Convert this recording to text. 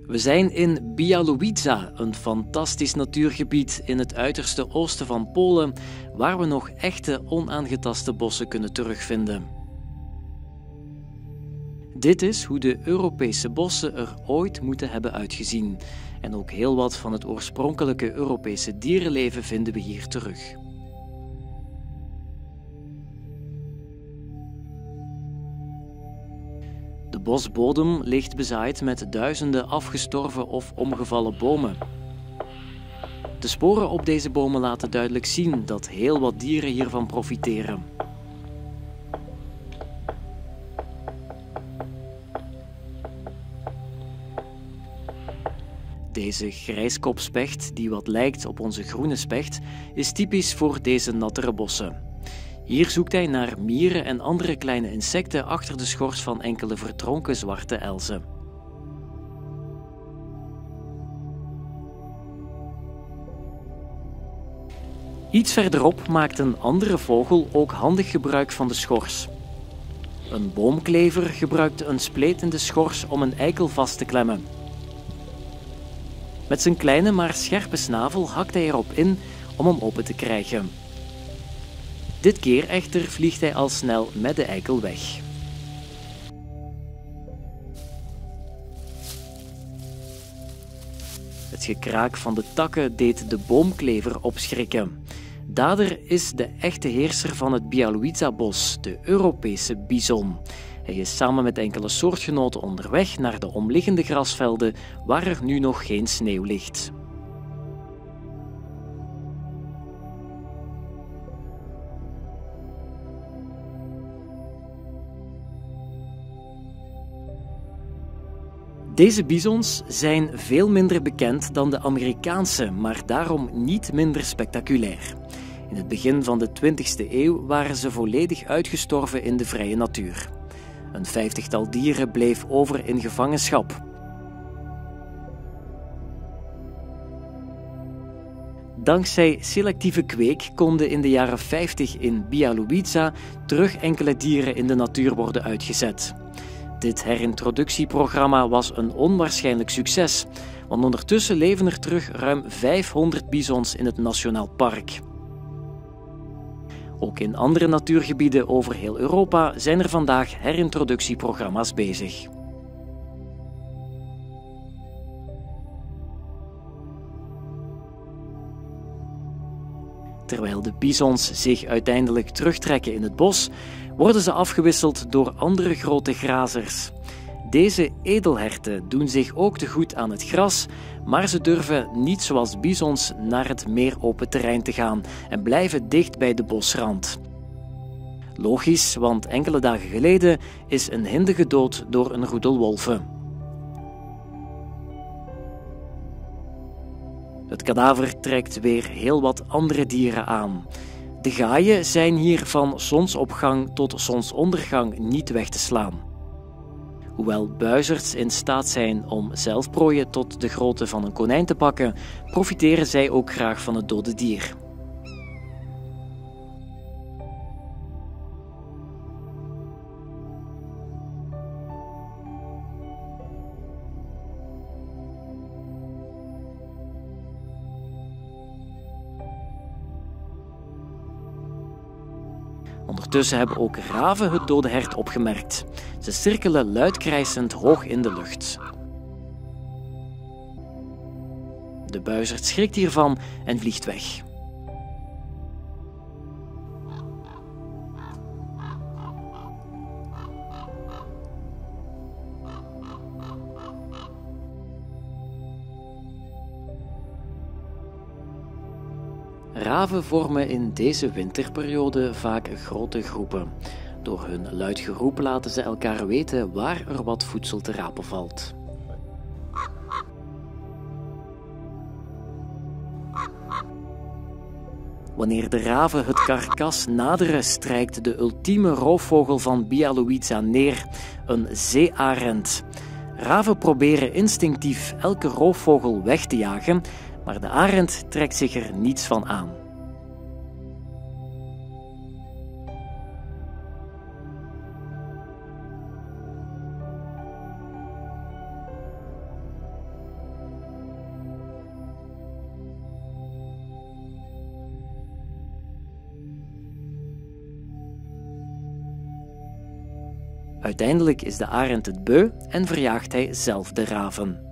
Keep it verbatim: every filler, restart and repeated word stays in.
We zijn in Białowieża, een fantastisch natuurgebied in het uiterste oosten van Polen, waar we nog echte onaangetaste bossen kunnen terugvinden. Dit is hoe de Europese bossen er ooit moeten hebben uitgezien. En ook heel wat van het oorspronkelijke Europese dierenleven vinden we hier terug. De bosbodem ligt bezaaid met duizenden afgestorven of omgevallen bomen. De sporen op deze bomen laten duidelijk zien dat heel wat dieren hiervan profiteren. Deze grijskopspecht, die wat lijkt op onze groene specht, is typisch voor deze nattere bossen. Hier zoekt hij naar mieren en andere kleine insecten achter de schors van enkele verdronken zwarte elzen. Iets verderop maakt een andere vogel ook handig gebruik van de schors. Een boomklever gebruikt een spleet in de schors om een eikel vast te klemmen. Met zijn kleine maar scherpe snavel hakt hij erop in om hem open te krijgen. Dit keer echter vliegt hij al snel met de eikel weg. Het gekraak van de takken deed de boomklever opschrikken. Dader is de echte heerser van het Białowieża-bos, de Europese bison. Hij is samen met enkele soortgenoten onderweg naar de omliggende grasvelden waar er nu nog geen sneeuw ligt. Deze bisons zijn veel minder bekend dan de Amerikaanse, maar daarom niet minder spectaculair. In het begin van de twintigste eeuw waren ze volledig uitgestorven in de vrije natuur. Een vijftigtal dieren bleef over in gevangenschap. Dankzij selectieve kweek konden in de jaren vijftig in Białowieża terug enkele dieren in de natuur worden uitgezet. Dit herintroductieprogramma was een onwaarschijnlijk succes, want ondertussen leven er terug ruim vijfhonderd bisons in het Nationaal Park. Ook in andere natuurgebieden over heel Europa zijn er vandaag herintroductieprogramma's bezig. Terwijl de bisons zich uiteindelijk terugtrekken in het bos, worden ze afgewisseld door andere grote grazers. Deze edelherten doen zich ook te goed aan het gras, maar ze durven niet zoals bisons naar het meer open terrein te gaan en blijven dicht bij de bosrand. Logisch, want enkele dagen geleden is een hinde gedood door een roedel wolven. Het kadaver trekt weer heel wat andere dieren aan. De gaaien zijn hier van zonsopgang tot zonsondergang niet weg te slaan. Hoewel buizerds in staat zijn om zelf prooien tot de grootte van een konijn te pakken, profiteren zij ook graag van het dode dier. Ondertussen hebben ook raven het dode hert opgemerkt. Ze cirkelen luidkrijsend hoog in de lucht. De buizerd schrikt hiervan en vliegt weg. Raven vormen in deze winterperiode vaak grote groepen. Door hun luid geroep laten ze elkaar weten waar er wat voedsel te rapen valt. Wanneer de raven het karkas naderen, strijkt de ultieme roofvogel van Białowieża neer, een zeearend. Raven proberen instinctief elke roofvogel weg te jagen, maar de arend trekt zich er niets van aan. Uiteindelijk is de arend het beu en verjaagt hij zelf de raven.